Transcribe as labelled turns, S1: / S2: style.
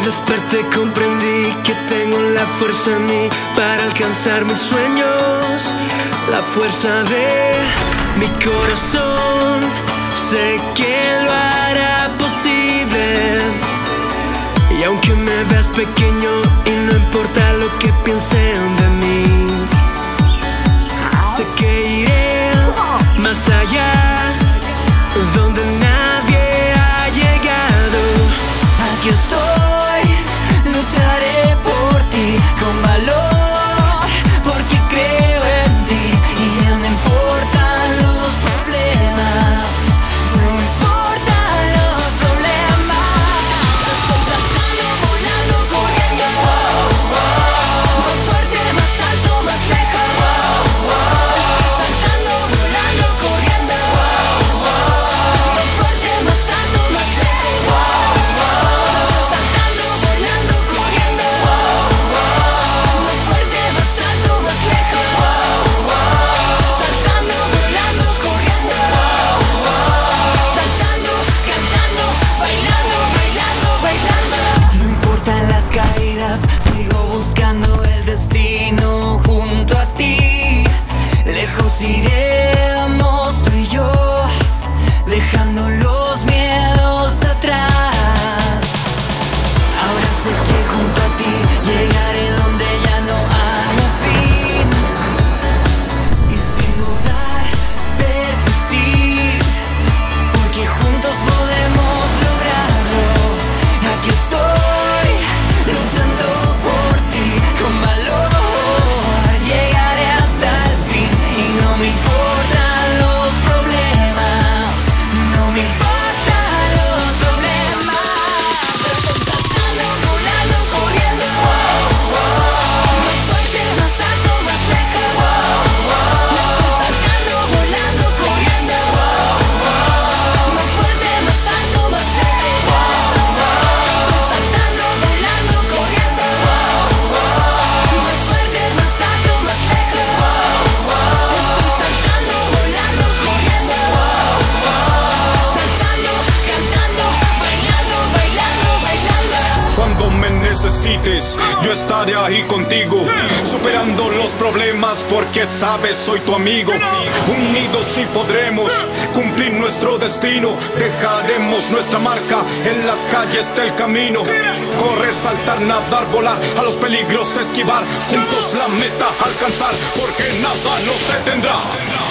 S1: desperté comprendí que tengo la fuerza en mí para alcanzar mis sueños, la fuerza de mi corazón. Sé que lo hará posible. Y aunque me veas pequeño y no importa lo que piensen de mí, sé que iré más allá, donde nadie ha llegado.
S2: Aquí estoy, lucharé por ti con valor, porque creo en ti y no me importan los problemas, no me importan los problemas. Estoy saltando, volando, corriendo, más fuerte, más alto, más lejos. Estoy saltando, volando, corriendo, más fuerte, más alto, más lejos. Sigo buscando el destino junto a ti. Lejos iremos tú y yo, dejando los miedos atrás. Ahora sé que junto a ti llegaré donde ya no haya fin, y sin dudar persistir, porque juntos podemos lograrlo. Aquí estoy, luchando por ti con valor. Llegaré hasta el fin y no me importan los problemas, no me importan los problemas. Estoy saltando, volando, corriendo, más fuerte, más alto, más lejos. Estoy saltando, volando, corriendo, más fuerte, más alto, más lejos. Estoy saltando, volando, corriendo, más fuerte, más alto, más lejos. Estoy saltando, volando, corriendo, saltando, cantando, bailando, bailando, bailando.
S3: Cuando me necesites, yo estaré ahí contigo, superando los problemas porque sabes, soy tu amigo. Unidos sí podremos cumplir nuestro destino, dejaremos nuestra marca en las calles del camino. Correr, saltar, nadar, volar, a los peligros esquivar, juntos la meta alcanzar, porque nada nos detendrá.